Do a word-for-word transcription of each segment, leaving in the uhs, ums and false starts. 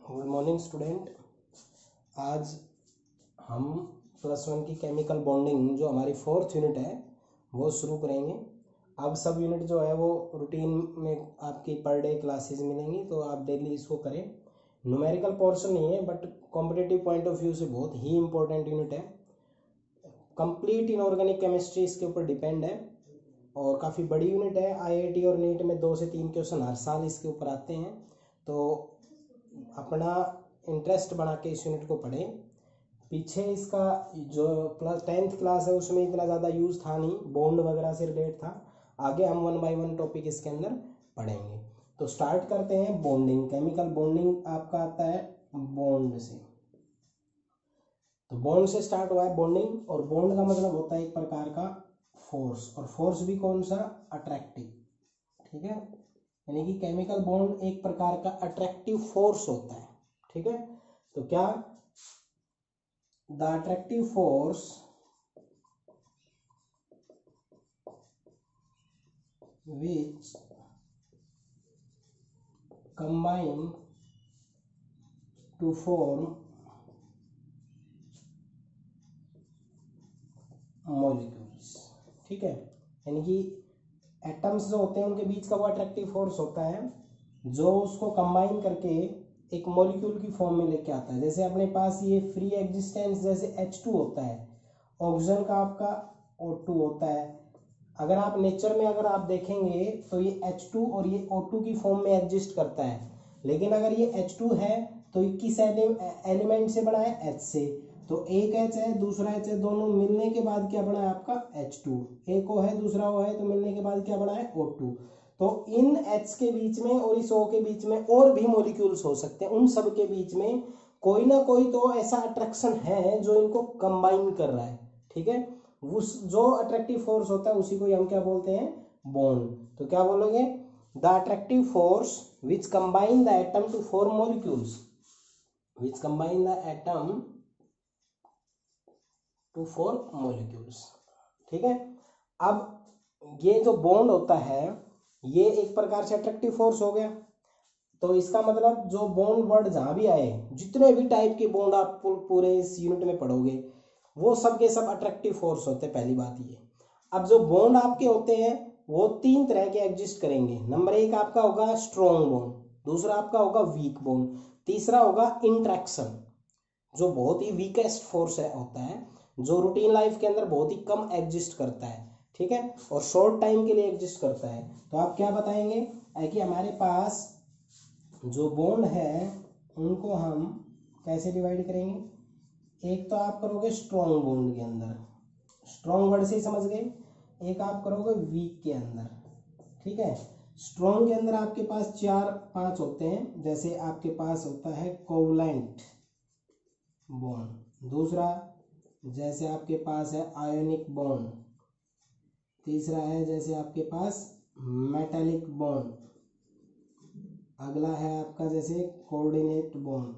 Good morning student. आज हम plus one की केमिकल बॉन्डिंग जो हमारी फोर्थ यूनिट है वो शुरू करेंगे। अब सब यूनिट जो है वो रूटीन में आपकी पर डे क्लासेस मिलेंगी, तो आप डेली इसको करें। न्यूमेरिकल पोर्शन नहीं है but competitive point of view से बहुत ही इंपॉर्टेंट यूनिट है। कंप्लीट इनऑर्गेनिक केमिस्ट्री इसके ऊपर डिपेंड है और काफ़ी बड़ी यूनिट है। आईआईटी और नीट में दो से तीन क्वेश्चन हर साल इसके ऊपर आते हैं, तो अपना इंटरेस्ट बना के इस यूनिट को पढ़ें। पीछे इसका जो प्लस टेंथ क्लास है उसमें इतना ज़्यादा यूज़ था नहीं, बॉन्ड वगैरह से रिलेट था। आगे हम वन बाय वन टॉपिक इसके अंदर पढ़ेंगे। तो स्टार्ट करते हैं बॉन्डिंग। केमिकल बॉन्डिंग आपका आता है बॉन्ड से, तो बॉन्ड से स्टार्ट हुआ है बॉन्डिंग। और बॉन्ड का मतलब होता है एक प्रकार का फोर्स, और फोर्स भी कौन सा? अट्रैक्टिव। ठीक है, यानी कि केमिकल बॉन्ड एक प्रकार का अट्रैक्टिव फोर्स होता है। ठीक है, तो क्या? The attractive force which combine to form molecules. ठीक है, यानी कि एटम्स जो होते हैं उनके बीच का वो अट्रैक्टिव फोर्स होता है जो उसको कंबाइन करके एक मॉलिक्यूल की फॉर्म में लेके आता है। जैसे अपने पास ये फ्री एग्जिस्टेंस जैसे एच टू होता है, ऑक्सीजन का आपका ओ टू होता है। अगर आप नेचर में अगर आप देखेंगे तो ये एच टू और ये ओ टू की फॉर्म में एग्जिस्ट करता है, लेकिन अगर ये एच टू है तो ये किस एलिमेंट से बना है? H से। तो एक H है दूसरा H है, दोनों मिलने के बाद क्या बना है आपका? H two. एक O है दूसरा O है, तो मिलने के बाद क्या बना है? O two. तो इन H के बीच में और इस O के बीच में और भी मॉलिक्यूल्स हो सकते हैं, उन सब के बीच में कोई ना कोई तो ऐसा अट्रैक्शन है जो इनको कंबाइन कर रहा है। ठीक है, उस जो अट्रैक्टिव फोर्स होता है उसी को हम क्या बोलते हैं? बॉन्ड। तो क्या बोलोगे? The attractive force which combine the atom to form molecules, which combine the atom to form molecules. ठीक है, अब ये जो बॉन्ड होता है ये एक प्रकार से अट्रैक्टिव फोर्स हो गया। तो इसका मतलब जो बॉन्ड वर्ड जहां भी आए, जितने भी टाइप के बॉन्ड आप पूरे इस यूनिट में पढ़ोगे वो सब के सब अट्रैक्टिव फोर्स होते हैं। पहली बात ये। अब जो बॉन्ड आपके होते हैं वो तीन तरह के एग्जिस्ट करेंगे। नंबर एक आपका होगा स्ट्रॉन्ग बॉन्ड, दूसरा आपका होगा वीक बॉन्ड, तीसरा होगा इंट्रैक्शन जो बहुत ही वीकेस्ट फोर्स है होता है, जो रूटीन लाइफ के अंदर बहुत ही कम एग्जिस्ट करता है। ठीक है, और शॉर्ट टाइम के लिए एग्जिस्ट करता है। तो आप क्या बताएंगे कि हमारे पास जो बॉन्ड है उनको हम कैसे डिवाइड करेंगे? एक तो आप करोगे स्ट्रॉन्ग बॉन्ड के अंदर, स्ट्रॉन्ग वर्ड से ही समझ गए। एक आप करोगे वीक के अंदर। ठीक है, स्ट्रॉन्ग के अंदर आपके पास चार पांच होते हैं। जैसे आपके पास होता है कोवलेंट बॉन्ड, दूसरा जैसे आपके पास है आयोनिक बॉन्ड, तीसरा है जैसे आपके पास मेटालिक बॉन्ड, अगला है आपका जैसे कोऑर्डिनेट बॉन्ड।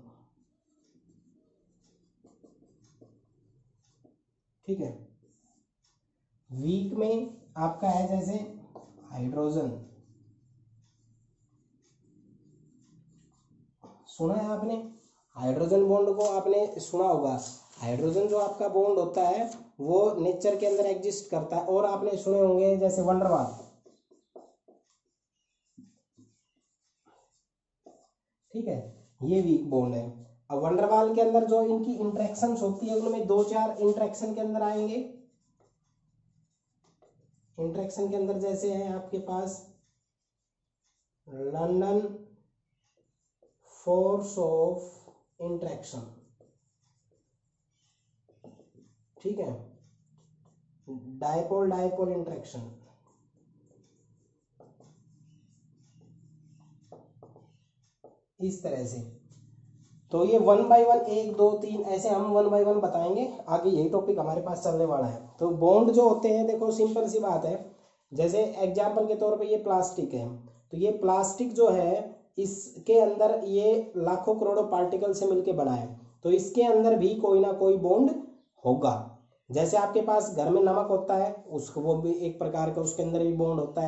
ठीक है, वीक में आपका है जैसे हाइड्रोजन, सुना है आपने? हाइड्रोजन बॉन्ड को आपने सुना होगा। हाइड्रोजन जो आपका बॉन्ड होता है वो नेचर के अंदर एग्जिस्ट करता है। और आपने सुने होंगे जैसे वंडरवाल। ठीक है, ये वीक बॉन्ड है। अब वंडरवाल के अंदर जो इनकी इंटरेक्शंस होती है उनमें दो चार इंटरेक्शन के अंदर आएंगे। इंटरेक्शन के अंदर जैसे है आपके पास लंदन फोर्स ऑफ इंटरेक्शन। ठीक है, डायपोल डायपोल इंटरेक्शन, इस तरह से। तो ये वन बाय वन, एक दो तीन ऐसे हम वन बाय वन बताएंगे। आगे यही टॉपिक हमारे पास चलने वाला है। तो बॉन्ड जो होते हैं, देखो सिंपल सी बात है। जैसे एग्जाम्पल के तौर पे ये प्लास्टिक है, तो ये प्लास्टिक जो है इसके अंदर ये लाखों करोड़ों पार्टिकल से मिलके बना है, तो इसके अंदर भी कोई ना कोई बॉन्ड होगा। जैसे आपके पास घर में नमक होता है, उसको वो भी एक प्रकार का उसके अंदर भी बॉन्ड होता है।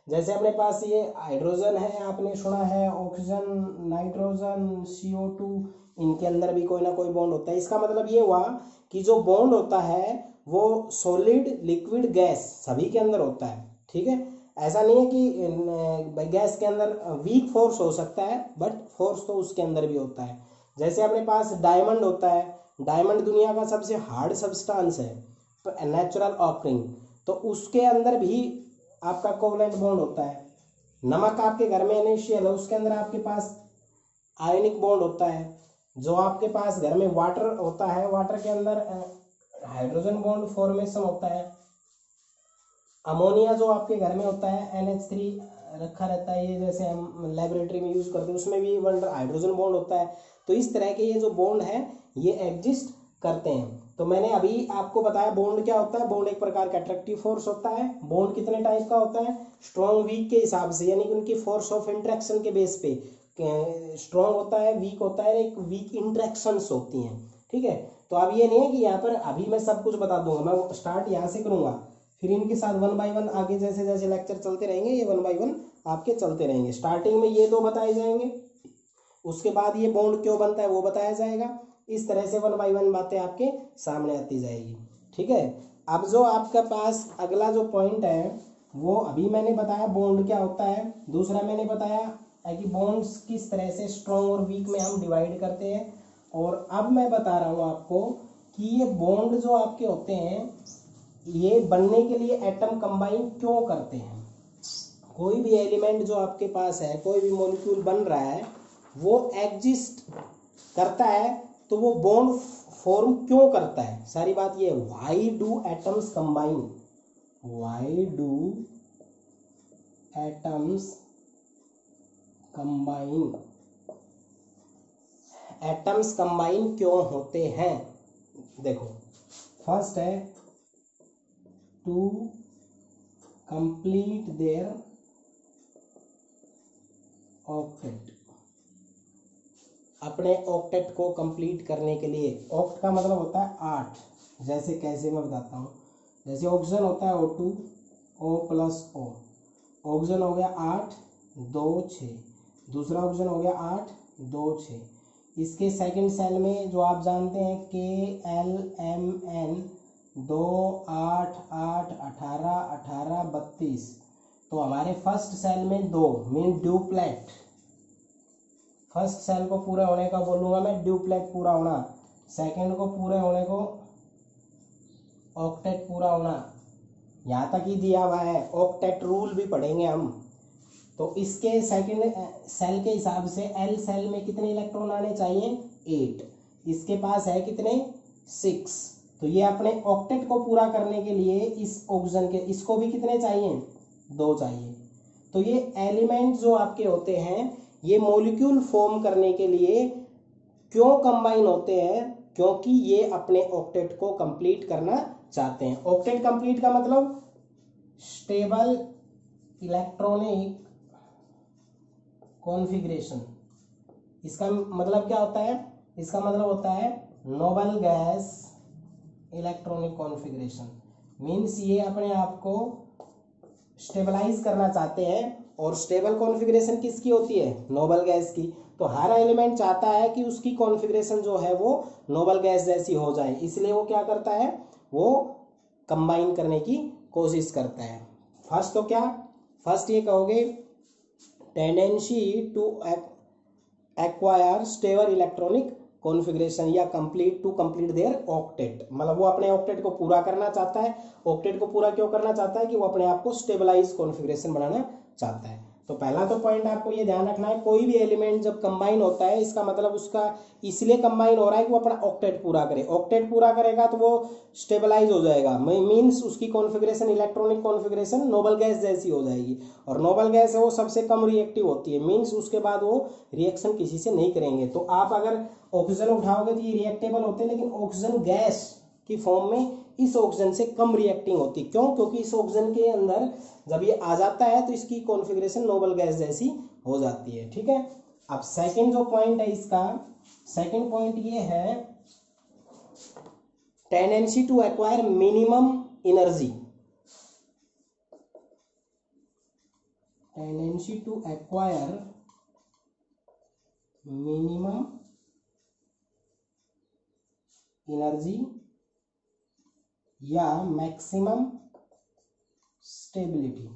जैसे अपने पास ये हाइड्रोजन है, आपने सुना है oxygen, nitrogen, C O two, इनके अंदर भी कोई ना कोई बॉन्ड होता है। इसका मतलब ये हुआ कि जो बॉन्ड होता है वो सॉलिड, लिक्विड, गैस सभी के अंदर होता है। ठीक है, ऐसा नहीं है कि गैस के अंदर वीक फोर्स हो सकता है, बट फोर्स तो उसके अंदर भी होता है। जैसे अपने पास डायमंड होता है, डायमंड दुनिया का सबसे हार्ड सब्सटेंस है, तो नेचुरल ऑकरिंग, तो उसके अंदर भी आपका कोवलेंट बॉन्ड होता है। नमक आपके घर में इनिशियल है, उसके अंदर आपके पास आयनिक बॉन्ड होता है। जो आपके पास घर में वाटर होता है, वाटर के अंदर हाइड्रोजन बॉन्ड फॉर्मेशन होता है। अमोनिया जो आपके घर में होता है एन एच थ्री रखा रहता है, ये जैसे हम लेबोरेटरी में यूज करते हैं, उसमें भी वन हाइड्रोजन बॉन्ड होता है। तो इस तरह के ये जो बॉन्ड है ये एग्जिस्ट करते हैं। तो मैंने अभी आपको बताया बॉन्ड क्या होता है। बॉन्ड एक प्रकार का अट्रैक्टिव फोर्स होता है। बॉन्ड कितने टाइप का होता है, स्ट्रॉन्ग वीक के हिसाब से, यानी कि उनकी फोर्स ऑफ इंट्रैक्शन के बेस पे स्ट्रॉन्ग होता है, वीक होता है, एक वीक इंट्रैक्शंस होती हैं। ठीक है, तो अब ये नहीं है कि यहाँ पर अभी मैं सब कुछ बता दूंगा, मैं स्टार्ट यहाँ से करूंगा, फिर इनके साथ वन बाय वन आगे जैसे जैसे लेक्चर चलते रहेंगे ये वन बाय वन आपके चलते रहेंगे। स्टार्टिंग में ये दो बताए जाएंगे, उसके बाद ये बॉन्ड क्यों बनता है वो बताया जाएगा। इस तरह से वन बाय वन बातें आपके सामने आती जाएगी। ठीक है, अब जो आपके पास अगला जो पॉइंट है वो अभी मैंने बताया बॉन्ड क्या होता है। दूसरा मैंने बताया है कि बॉन्ड्स किस तरह से स्ट्रॉन्ग और वीक में हम डिवाइड करते हैं। और अब मैं बता रहा हूँ आपको कि ये बॉन्ड जो आपके होते हैं ये बनने के लिए एटम कंबाइन क्यों करते हैं। कोई भी एलिमेंट जो आपके पास है, कोई भी मॉलिक्यूल बन रहा है, वो एग्जिस्ट करता है तो वो बॉन्ड फॉर्म क्यों करता है, सारी बात ये है। Why do atoms combine, why do atoms combine, atoms combine क्यों होते हैं। देखो, फर्स्ट है टू कंप्लीट देयर ऑक्टेट, अपने ऑक्टेट को कंप्लीट करने के लिए। ऑक्ट का मतलब होता है आठ। जैसे कैसे मैं बताता हूँ, जैसे ऑक्सीजन होता है O two, O plus O, oxygen हो गया आठ, दो छः, दूसरा ऑक्सीजन हो गया आठ, दो छः। इसके सेकंड सेल में जो आप जानते हैं के एल एम एन, दो आठ आठ अठारह अठारह बत्तीस, तो हमारे फर्स्ट सेल में दो मीन ड्यूप्लेट, फर्स्ट सेल को पूरे होने का बोलूँगा मैं ड्यूप्लेट पूरा होना, सेकंड को पूरे होने को ऑक्टेट पूरा होना, यहाँ तक ही दिया हुआ है। ऑक्टेट रूल भी पढ़ेंगे हम। तो इसके सेकंड सेल के हिसाब से एल सेल में कितने इलेक्ट्रॉन आने चाहिए, एट, इसके पास है कितने, सिक्स। तो ये अपने ऑक्टेट को पूरा करने के लिए इस ऑक्सीजन के इसको भी कितने चाहिए, दो चाहिए। तो ये एलिमेंट जो आपके होते हैं ये मॉलिक्यूल फॉर्म करने के लिए क्यों कंबाइन होते हैं, क्योंकि ये अपने ऑक्टेट को कंप्लीट करना चाहते हैं। ऑक्टेट कंप्लीट का मतलब स्टेबल इलेक्ट्रॉनिक कॉन्फ़िगरेशन। इसका मतलब क्या होता है, इसका मतलब होता है noble gas electronic configuration. Means ये अपने आप को स्टेबलाइज करना चाहते हैं। और स्टेबल कॉन्फ़िगरेशन किसकी होती है, नोबल गैस की। तो हर एलिमेंट चाहता है कि उसकी कॉन्फ़िगरेशन जो है वो नोबल गैस जैसी हो जाए, इसलिए वो क्या करता है, वो कंबाइन करने की कोशिश करता है। फर्स्ट तो क्या, फर्स्ट ये कहोगे tendency to acquire stable electronic configuration या complete to complete their octet, मतलब वो अपने ऑक्टेट को पूरा करना चाहता है। ऑक्टेट को पूरा क्यों करना चाहता है कि वो अपने आप को स्टेबलाइज कॉन्फ़िगरेशन बनाना चाहता है। तो पहला तो पॉइंट आपको ये ध्यान रखना है, कोई भी एलिमेंट जब कंबाइन होता है इसका मतलब उसका इसलिए कंबाइन हो रहा है कि वो अपना ऑक्टेट पूरा करे। ऑक्टेट पूरा करेगा तो वो स्टेबलाइज हो जाएगा, मीन्स उसकी configuration electronic configuration noble gas जैसी हो जाएगी। और नोबल गैस है वो सबसे कम रिएक्टिव होती है, मीन्स उसके बाद वो रिएक्शन किसी से नहीं करेंगे। तो आप अगर ऑक्सीजन उठाओगे तो ये रिएक्टेबल होते हैं, लेकिन ऑक्सीजन गैस की फॉर्म में इस ऑक्सीजन से कम रिएक्टिंग होती। क्यों, क्योंकि इस ऑक्सीजन के अंदर जब ये आ जाता है तो इसकी कॉन्फ़िगरेशन नोबल गैस जैसी हो जाती है। ठीक है, अब सेकंड जो पॉइंट है इसका, सेकंड पॉइंट ये है tendency to acquire minimum energy. Tendency to acquire minimum energy या मैक्सिमम स्टेबिलिटी।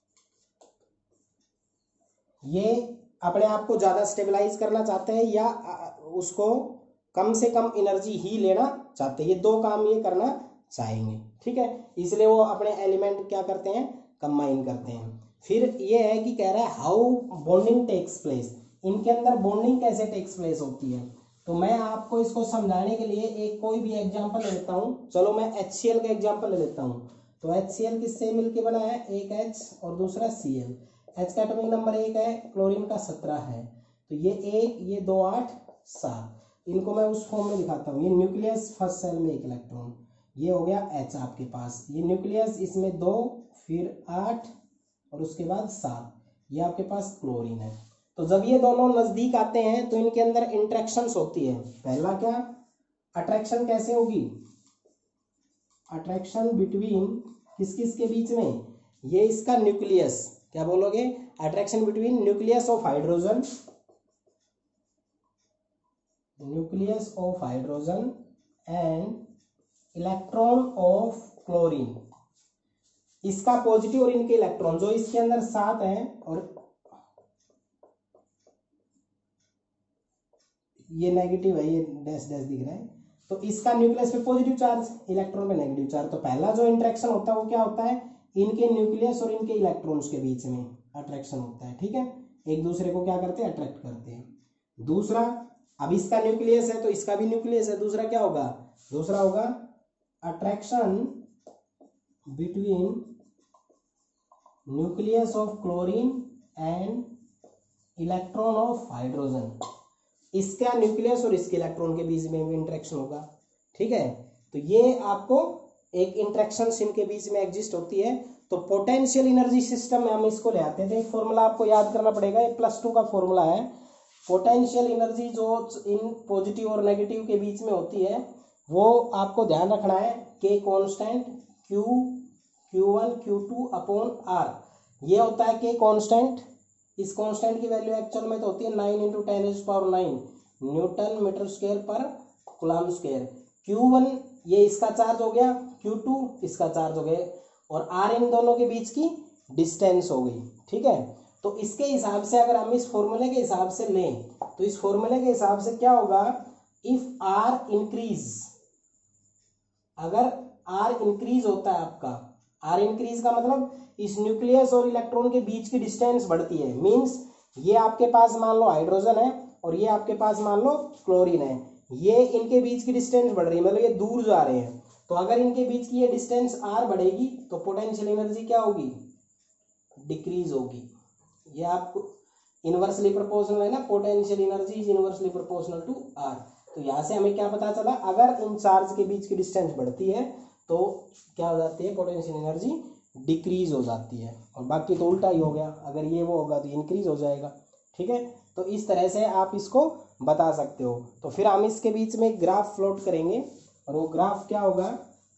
ये अपने आप को ज्यादा स्टेबलाइज करना चाहते हैं या उसको कम से कम एनर्जी ही लेना चाहते हैं, ये दो काम ये करना चाहेंगे, ठीक है। इसलिए वो अपने एलिमेंट क्या करते हैं, कंबाइन करते हैं। फिर ये है कि कह रहा है हाउ बॉन्डिंग टेक्स प्लेस, इनके अंदर बॉन्डिंग कैसे टेक्स प्लेस होती है। तो मैं आपको इसको समझाने के लिए एक कोई भी एग्जांपल ले लेता हूँ। चलो मैं एच सी एल का एग्जांपल ले लेता हूँ। तो एच सी एल किससे मिलके बना है, एक H और दूसरा सी एल। H का एटॉमिक नंबर एक है, क्लोरीन का सत्रह है। तो ये एक, ये दो, आठ, सात, इनको मैं उस फॉर्म में दिखाता हूँ। ये न्यूक्लियस, फर्स्ट सेल में एक इलेक्ट्रॉन, ये हो गया H आपके पास, ये न्यूक्लियस, इसमें दो, फिर आठ और उसके बाद सात, ये आपके पास क्लोरीन है। तो जब ये दोनों नजदीक आते हैं तो इनके अंदर इंटरेक्शंस होती है। पहला क्या, अट्रैक्शन कैसे होगी, अट्रैक्शन बिटवीन किस किस के बीच में, ये इसका न्यूक्लियस, क्या बोलोगे, attraction between nucleus of hydrogen, nucleus of hydrogen and electron of chlorine. इसका पॉजिटिव और इनके इलेक्ट्रॉन, जो इसके अंदर सात हैं और ये नेगेटिव है, ये डैश डैश दिख रहा है, तो इसका न्यूक्लियस पे पॉजिटिव चार्ज, इलेक्ट्रॉन पे नेगेटिव चार्ज। तो पहला जो इंटरेक्शन होता है वो क्या होता है, इनके न्यूक्लियस और इनके इलेक्ट्रॉन्स के बीच में अट्रैक्शन होता है, ठीक है। एक दूसरे को क्या करते हैं, अट्रैक्ट करते हैं। दूसरा, अब इसका न्यूक्लियस है तो इसका भी न्यूक्लियस है, दूसरा क्या होगा, दूसरा होगा attraction between nucleus of chlorine and electron of hydrogen. इसका न्यूक्लियस और इसके इलेक्ट्रॉन के बीच में भी इंटरेक्शन होगा, ठीक है। तो ये आपको एक इंटरेक्शन इनके बीच में एग्जिस्ट होती है। तो पोटेंशियल एनर्जी सिस्टम में हम इसको ले आते थे। एक फॉर्मूला आपको याद करना पड़ेगा, ये प्लस टू का फॉर्मूला है। पोटेंशियल एनर्जी जो इन पॉजिटिव और नेगेटिव के बीच में होती है वो आपको ध्यान रखना है, K constant, q q one q two upon r, ये होता है के कॉन्स्टेंट। इस कांस्टेंट की वैल्यू एक्चुअल में तो होती है nine into ten is power nine newton metre square पर कूलम स्क्वायर। क्यू वन ये इसका चार्ज हो गया, क्यू टू इसका चार्ज हो गया, और आर इन दोनों के बीच की डिस्टेंस हो गई, ठीक है। तो इसके हिसाब से अगर हम इस फॉर्मूले के हिसाब से लें तो इस फॉर्मूले के हिसाब से क्या होगा, इफ आर इंक्रीज, अगर आर इंक्रीज होता है आपका, आर इंक्रीज का मतलब इस न्यूक्लियस और इलेक्ट्रॉन के बीच की डिस्टेंस बढ़ती है। मींस ये आपके पास मान लो हाइड्रोजन है और ये आपके पास मान लो क्लोरीन है, ये इनके बीच की डिस्टेंस बढ़ रही है, मतलब ये दूर जा रहे हैं। तो अगर इनके बीच की ये डिस्टेंस आर बढ़ेगी तो पोटेंशियल एनर्जी क्या होगी, डिक्रीज होगी। ये आपको इनवर्सली प्रोपोर्शनल है ना, potential energy is inversely proportional to r. तो यहाँ से हमें क्या पता चला, अगर इन चार्ज के बीच की डिस्टेंस बढ़ती है तो क्या हो जाती है, पोटेंशियल एनर्जी डिक्रीज हो जाती है। और बाकी तो उल्टा ही हो गया, अगर ये वो होगा तो इंक्रीज हो जाएगा, ठीक है। तो इस तरह से आप इसको बता सकते हो। तो फिर हम इसके बीच में ग्राफ फ्लोट करेंगे और वो ग्राफ क्या होगा,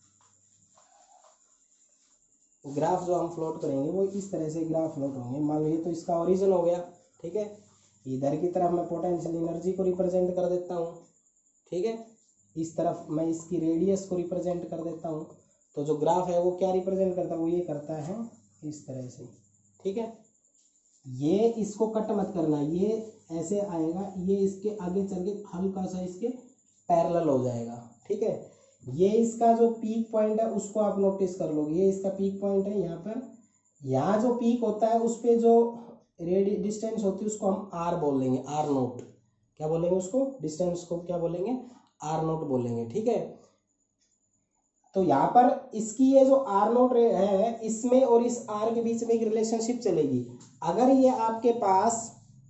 ग्राफ जो हम फ्लोट करेंगे वो इस तरह से ग्राफ फ्लोट होंगे। मान लो ये तो इसका ओरिजिन हो गया, ठीक है। इधर की तरफ मैं पोटेंशियल एनर्जी को रिप्रेजेंट कर देता हूँ, ठीक है। इस तरफ मैं इसकी रेडियस को रिप्रेजेंट कर देता हूँ। तो जो ग्राफ है वो क्या रिप्रेजेंट करता है, वो ये करता है इस तरह से, ठीक है। ये इसको कट मत करना, ये ऐसे आएगा, ये इसके आगे चल के हल्का सा इसके पैरेलल हो जाएगा, ठीक है। ये इसका जो पीक पॉइंट है उसको आप नोटिस कर लोगे, ये इसका पीक पॉइंट है यहाँ पर। यहाँ जो पीक होता है उस पर जो रेडी डिस्टेंस होती है उसको हम आर बोल देंगे, आर नोट। क्या बोलेंगे उसको, डिस्टेंस को क्या बोलेंगे, आर नोट बोलेंगे, ठीक है। तो यहाँ पर इसकी ये जो आर नोट है, इसमें और इस आर के बीच में एक रिलेशनशिप चलेगी। अगर ये आपके पास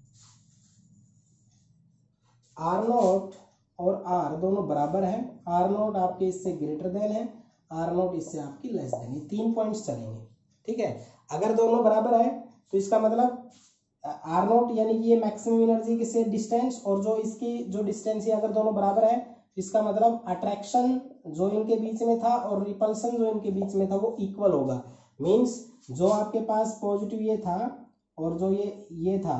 आर नोट और आर दोनों बराबर है, आर नोट आपके इससे ग्रेटर देन है, आर नोट इससे आपकी लेस देन, ये तीन पॉइंट्स चलेंगे, ठीक है। अगर दोनों बराबर है तो इसका मतलब आर नोट यानी कि ये मैक्सिमम एनर्जी के से डिस्टेंस, और जो इसकी जो डिस्टेंस है अगर दोनों बराबर है इसका मतलब अट्रैक्शन जो इनके बीच में था और रिपल्सन जो इनके बीच में था वो इक्वल होगा। मींस जो आपके पास पॉजिटिव ये था और जो ये ये था,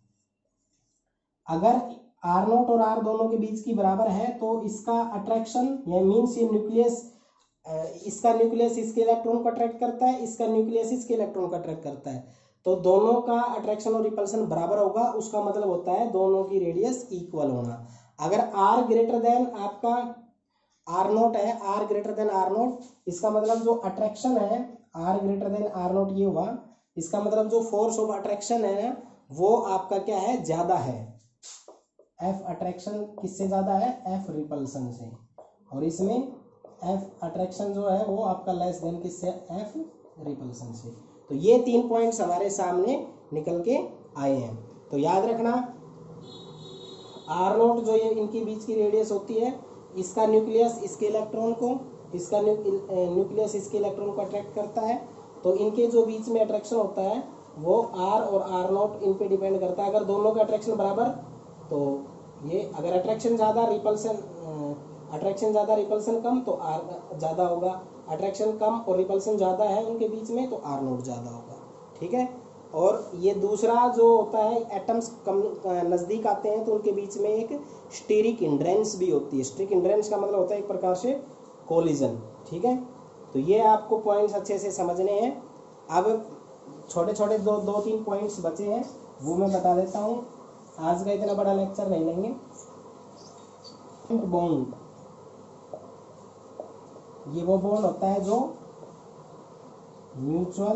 अगर आर नोट और आर दोनों के बीच की बराबर है तो इसका अट्रैक्शन, ये मीन्स ये न्यूक्लियस, इसका न्यूक्लियस इसके इलेक्ट्रॉन को अट्रैक्ट करता है, इसका न्यूक्लियस इसके इलेक्ट्रॉन को अट्रैक्ट करता है, तो दोनों का अट्रैक्शन और रिपल्सन बराबर होगा। उसका मतलब होता है दोनों की रेडियस इक्वल होना। अगर आर ग्रेटर देन आपका आर नोट है, r greater than r naught, इसका मतलब जो अट्रैक्शन है r greater than r naught ये हुआ, इसका मतलब जो फोर्स ऑफ अट्रैक्शन है वो आपका क्या है, ज्यादा है। एफ अट्रैक्शन किससे ज्यादा है, एफ रिपल्सन से, और इसमें एफ अट्रैक्शन जो है वो आपका लेस देन किससे, एफ रिपल्सन से। तो ये तीन पॉइंट्स हमारे सामने निकल के आए हैं। तो याद रखना आर नोट जो ये इनके बीच की रेडियस होती है, इसका न्यूक्लियस इसके इलेक्ट्रॉन को, इसका न्यूक्लियस इसके इलेक्ट्रॉन को अट्रैक्ट करता है, तो इनके जो बीच में अट्रैक्शन होता है वो आर और आर नोट इन पे डिपेंड करता है। अगर दोनों का अट्रैक्शन बराबर, तो ये अगर अट्रैक्शन ज़्यादा रिपल्सन अट्रैक्शन ज़्यादा रिपल्सन कम तो आर ज़्यादा होगा, अट्रैक्शन कम और रिपल्सन ज़्यादा है उनके बीच में तो आर नोट ज़्यादा होगा। ठीक है। और ये दूसरा जो होता है, एटम्स कम नज़दीक आते हैं तो उनके बीच में एक स्टीरिक इंड्रेंस भी होती है। स्टीरिक इंड्रेंस का मतलब होता है एक प्रकार से कोलिजन। ठीक है। तो ये आपको पॉइंट्स अच्छे से समझने हैं। अब छोटे छोटे दो दो तीन पॉइंट्स बचे हैं वो मैं बता देता हूँ। आज का इतना बड़ा लेक्चर नहीं लेंगे। बॉन्ड, ये वो बॉन्ड होता है जो म्यूचुअल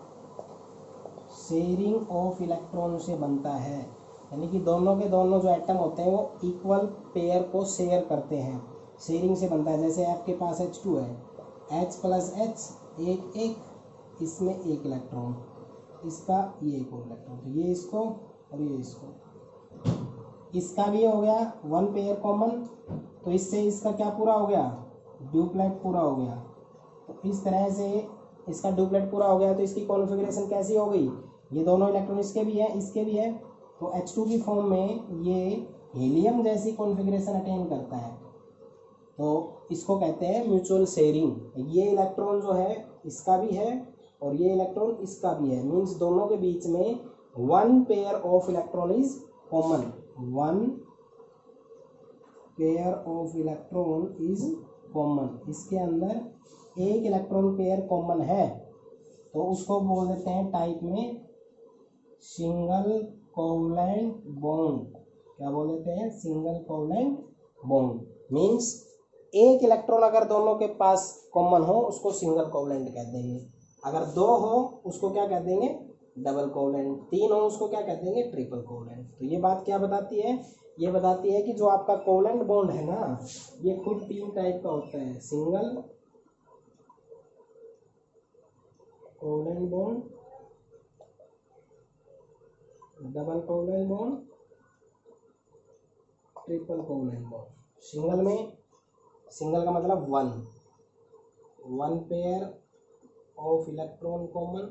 शेयरिंग ऑफ इलेक्ट्रॉन से बनता है, यानी कि दोनों के दोनों जो एटम होते हैं वो इक्वल पेयर को शेयर करते हैं, शेयरिंग से बनता है। जैसे आपके पास एच टू है, H प्लस एच, एक एक, इसमें एक इलेक्ट्रॉन, इसका ये एक और इलेक्ट्रॉन, तो ये इसको और ये इसको, इसका भी हो गया वन पेयर कॉमन, तो इससे इसका क्या पूरा हो गया, ड्यूप्लेट पूरा हो गया। तो इस तरह से इसका ड्यूप्लेट पूरा हो गया तो इसकी कॉन्फ़िगरेशन कैसी हो गई, ये दोनों इलेक्ट्रॉन इसके भी है इसके भी है, तो एच टू की फॉर्म में ये हीलियम जैसी कॉन्फ़िगरेशन अटेन करता है, तो इसको कहते हैं म्यूचुअल शेयरिंग। ये इलेक्ट्रॉन जो है इसका भी है और ये इलेक्ट्रॉन इसका भी है, मीन्स दोनों के बीच में one pair of electron is common, one pair of electron is common. इसके अंदर एक इलेक्ट्रॉन पेयर कॉमन है तो उसको बोल देते हैं टाइप में सिंगल कोवलेंट बॉन्ड। क्या बोल देते हैं, सिंगल कोवलेंट बॉन्ड। मीन्स एक इलेक्ट्रॉन अगर दोनों के पास कॉमन हो उसको सिंगल कोवलेंट कह देंगे, अगर दो हो उसको क्या कह देंगे, डबल कोवलेंट, तीन हो उसको क्या कह देंगे, ट्रिपल कोवलेंट। तो ये बात क्या बताती है, ये बताती है कि जो आपका कोवलेंट बॉन्ड है ना, ये खुद तीन टाइप का होता है, single covalent bond, double covalent bond, triple covalent bond. Single में, सिंगल का मतलब one, one pair of electron common,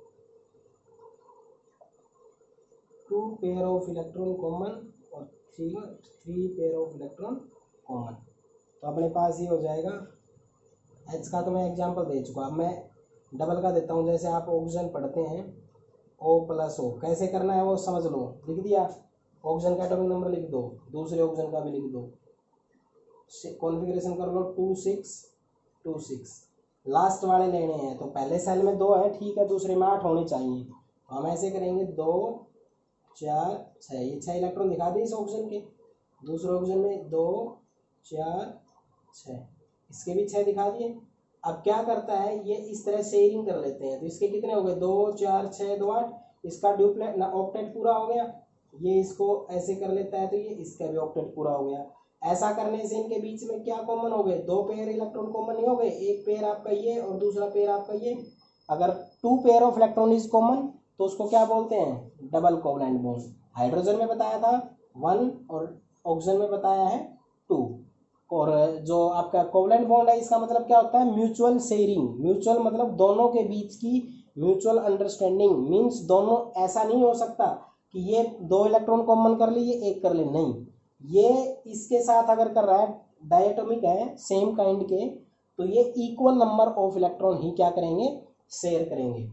two pair of electron common और three three pair of electron common. तो अपने पास ये हो जाएगा। एच का तो मैं एग्जांपल दे चुका, अब मैं डबल का देता हूँ। जैसे आप ऑक्सीजन पढ़ते हैं O प्लस ओ, कैसे करना है वो समझ लो, लिख दिया, ऑक्सीजन का एटॉमिक नंबर लिख दो, दूसरे ऑक्सीजन का भी लिख दो, कॉन्फ़िगरेशन कर लो two six two six. Last वाले लेने हैं तो पहले सेल में दो है, ठीक है, दूसरे में आठ होने चाहिए, तो हम ऐसे करेंगे दो चार छः, ये छः इलेक्ट्रॉन दिखा दिए इस ऑक्सीजन के, दूसरे ऑक्सीजन में दो चार छः, इसके भी छः दिखा दिए। अब क्या करता है, ये इस तरह शेयरिंग कर लेते हैं, तो इसके कितने हो गए, दो चार छः दो आठ, इसका ड्यूप्लेट ना ऑक्टेट पूरा हो गया, ये इसको ऐसे कर लेता है तो ये इसका भी ऑक्टेट पूरा हो गया। ऐसा करने से इनके बीच में क्या कॉमन हो गए, दो पेयर इलेक्ट्रॉन कॉमन नहीं हो गए, एक पेयर आपका ये और दूसरा पेयर आपका ये। अगर two pair of electron is common तो उसको क्या बोलते हैं, डबल कोवलेंट बॉन्ड। हाइड्रोजन में बताया था वन और ऑक्सीजन में बताया है टू। और जो आपका कोवलेंट बॉन्ड है इसका मतलब क्या होता है, म्यूचुअल शेयरिंग। म्यूचुअल मतलब दोनों के बीच की म्यूचुअल अंडरस्टैंडिंग, मीन्स दोनों, ऐसा नहीं हो सकता कि ये दो इलेक्ट्रॉन कॉमन कर ले ये एक कर ले, नहीं, ये इसके साथ अगर कर रहा है, डायटोमिक है सेम काइंड के, तो ये इक्वल नंबर ऑफ इलेक्ट्रॉन ही क्या करेंगे, शेयर करेंगे।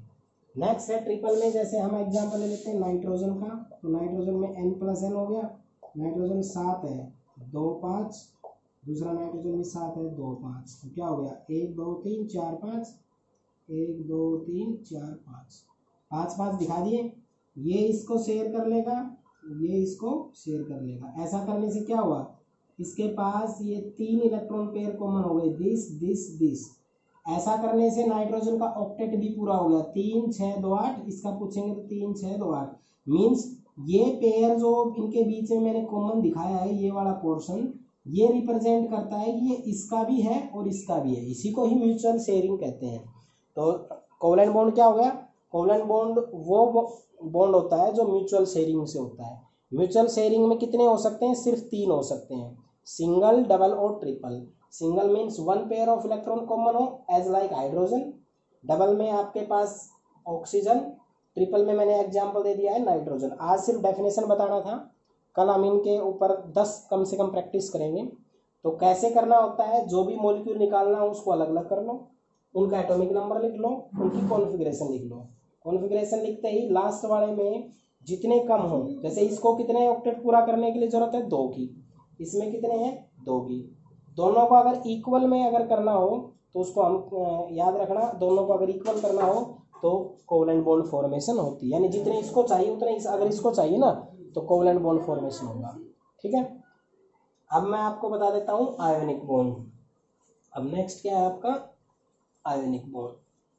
नेक्स्ट है ट्रिपल में, जैसे हम एग्जांपल ले लेते हैं नाइट्रोजन का, तो नाइट्रोजन में एन प्लस एन हो गया, नाइट्रोजन सात है दो पाँच, दूसरा नाइट्रोजन भी सात है दो पाँच, तो क्या हो गया एक दो तीन चार पाँच, एक दो तीन चार पाँच, पाँच पाँच दिखा दिए। ये इसको शेयर कर लेगा, ये इसको शेयर कर लेगा। ऐसा करने से क्या हुआ, इसके पास ये तीन इलेक्ट्रॉन पेयर कॉमन हो गए, दिस दिस दिस। ऐसा करने से नाइट्रोजन का ऑक्टेट भी पूरा हो गया, तीन छः दो आठ, इसका पूछेंगे तो तीन छः दो आठ। मीन्स ये पेयर जो इनके बीच में मैंने कॉमन दिखाया है, ये वाला पोर्शन, ये रिप्रेजेंट करता है कि ये इसका भी है और इसका भी है। इसी को ही म्यूचुअल शेयरिंग कहते हैं। तो कोवलेंट बॉन्ड क्या हो गया, कोवलेंट बॉन्ड वो बॉन्ड होता है जो म्यूचुअल शेयरिंग से होता है। म्यूचुअल शेयरिंग में कितने हो सकते हैं, सिर्फ तीन हो सकते हैं, सिंगल, डबल और triple. Single means one pair of electron common हो, एज लाइक हाइड्रोजन। डबल में आपके पास ऑक्सीजन, ट्रिपल में मैंने एग्जांपल दे दिया है नाइट्रोजन। आज सिर्फ डेफिनेशन बताना था, कल हम इनके ऊपर दस कम से कम प्रैक्टिस करेंगे। तो कैसे करना होता है, जो भी मॉलिक्यूल निकालना हो उसको अलग अलग कर लो, उनका एटॉमिक नंबर लिख लो, उनकी कॉन्फ़िगरेशन लिख लो। कॉन्फ़िगरेशन लिखते ही लास्ट वाले में जितने कम हो, जैसे इसको कितने ऑक्टेट पूरा करने के लिए जरूरत है, दो की, इसमें कितने हैं, दो की। दोनों को अगर इक्वल में अगर करना हो तो उसको हम याद रखना, दोनों को अगर इक्वल करना हो तो कोवलेंट बॉन्ड फॉर्मेशन होती है। यानी जितने इसको चाहिए उतने इस, अगर इसको चाहिए ना तो कोवलेंट बॉन्ड फॉर्मेशन होगा। ठीक है, अब मैं आपको बता देता हूँ आयोनिक बॉन्ड। अब नेक्स्ट क्या है आपका, आयोनिक बॉन्ड।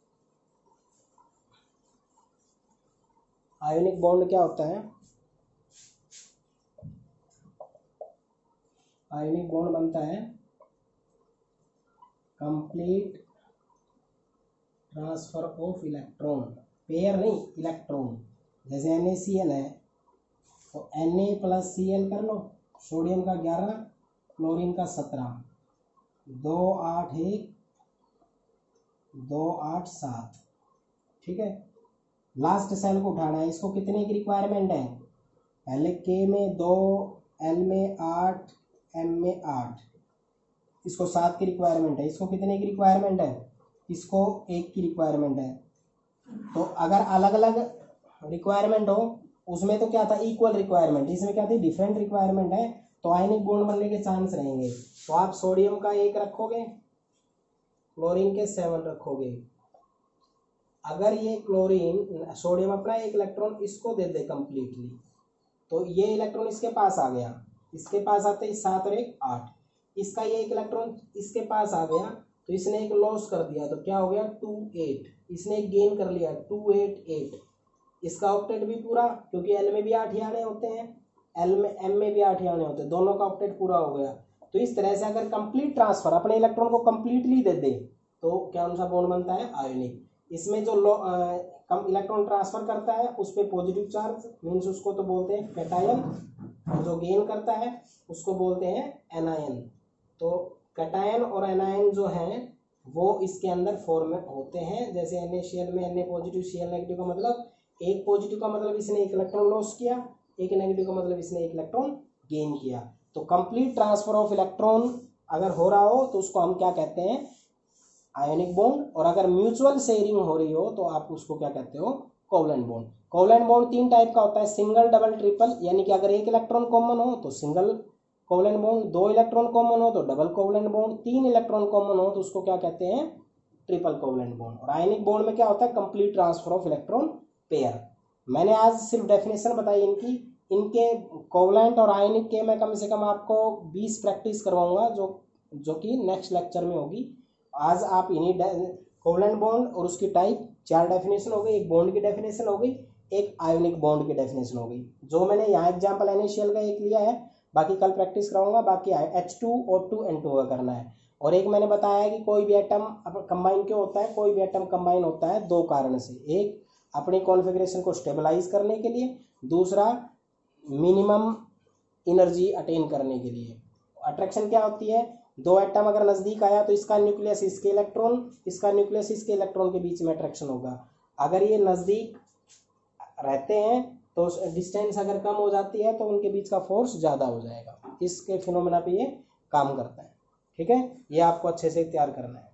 आयोनिक बॉन्ड क्या होता है, आयोनिक बॉन्ड बनता है complete transfer of electron, pair नहीं इलेक्ट्रॉन। जैसे एन ए सी एल है तो N A plus C L कर लो, सोडियम का ग्यारह, क्लोरीन का सत्रह, दो आठ एक, दो आठ सात। ठीक है, लास्ट सेल को उठाना है, इसको कितने की रिक्वायरमेंट है, पहले के में दो, एल में आठ, एम में आठ, इसको सात की रिक्वायरमेंट है। इसको कितने की रिक्वायरमेंट है, इसको एक की रिक्वायरमेंट है। तो अगर अलग अलग रिक्वायरमेंट हो उसमें तो क्या था, इक्वल रिक्वायरमेंट, इसमें क्या थी, डिफरेंट रिक्वायरमेंट है, तो आयनिक बॉन्ड बनने के चांस रहेंगे। तो आप सोडियम का एक रखोगे, क्लोरीन के सेवन रखोगे। अगर ये क्लोरीन, सोडियम अपना एक इलेक्ट्रॉन इसको दे दे कंप्लीटली, तो ये इलेक्ट्रॉन इसके पास आ गया, इसके पास आते ही सात और एक आठ, इसका ये एक इलेक्ट्रॉन इसके पास आ गया तो इसने एक लॉस कर दिया, तो क्या हो गया टू एट, इसने एक गेन कर लिया टू एट एट। इसका ऑक्टेट भी पूरा, क्योंकि एल में भी आठ ही आने होते हैं, एल में एम में भी आठ ही आने होते हैं, दोनों का ऑक्टेट पूरा हो गया। तो इस तरह से अगर कंप्लीट ट्रांसफर अपने इलेक्ट्रॉन को कंप्लीटली दे दे तो क्या उनका बॉन्ड बनता है, आयोनिक। इसमें जो लो आ, कम इलेक्ट्रॉन ट्रांसफर करता है उस पर पॉजिटिव चार्ज, मीन्स उसको तो बोलते हैं कैटायन, और जो गेन करता है उसको बोलते हैं एनायन। तो कैटायन और एनायन जो हैं वो इसके अंदर फॉर्म होते हैं। जैसे NaCl में Na पॉजिटिव Cl नेगेटिव का मतलब, एक पॉजिटिव का मतलब इसने एक इलेक्ट्रॉन लॉस किया, एक नेगेटिव का मतलब इसने एक इलेक्ट्रॉन गेन किया। तो कंप्लीट ट्रांसफर ऑफ इलेक्ट्रॉन अगर हो रहा हो तो उसको हम क्या कहते हैं, आयोनिक बॉन्ड। और अगर म्यूचुअल शेयरिंग हो रही हो तो आप उसको क्या कहते हो, कोवलेंट बॉन्ड। कोवलेंट बॉन्ड तीन टाइप का होता है, सिंगल, डबल, ट्रिपल। यानी कि अगर एक इलेक्ट्रॉन कॉमन हो तो सिंगल कोवलेंट बॉन्ड, दो इलेक्ट्रॉन कॉमन हो तो डबल कोवलेंट बॉन्ड, तीन इलेक्ट्रॉन कॉमन हो तो उसको क्या कहते हैं, ट्रिपल कोवलेंट बॉन्ड। और आयनिक बॉन्ड में क्या होता है, complete transfer of electron pair. मैंने आज सिर्फ डेफिनेशन बताई इनकी, इनके कोवलेंट और आयनिक के मैं कम से कम आपको बीस प्रैक्टिस करवाऊंगा, जो जो कि नेक्स्ट लेक्चर में होगी। आज आप इन्हीं कोवलेंट बॉन्ड और उसकी टाइप, चार डेफिनेशन हो गई, एक बॉन्ड की डेफिनेशन हो गई, एक आयोनिक बॉन्ड की डेफिनेशन हो गई। जो मैंने यहाँ एग्जांपल NaCl का एक लिया है, बाकी कल प्रैक्टिस कराऊंगा। बाकी H two O two N two का करना है। और एक मैंने बताया है कि कोई भी एटम कंबाइन क्यों होता है, कोई भी एटम कंबाइन होता है दो कारण से, एक अपनी कॉन्फ़िगरेशन को स्टेबलाइज करने के लिए, दूसरा मिनिमम एनर्जी अटेन करने के लिए। अट्रैक्शन क्या होती है, दो एटम अगर नज़दीक आया तो इसका न्यूक्लियस इसके इलेक्ट्रॉन, इसका न्यूक्लियस इसके इलेक्ट्रॉन के बीच में अट्रैक्शन होगा। अगर ये नज़दीक रहते हैं तो डिस्टेंस अगर कम हो जाती है तो उनके बीच का फोर्स ज़्यादा हो जाएगा। इसके फिनोमेना पे ये काम करता है। ठीक है, ये आपको अच्छे से तैयार करना है।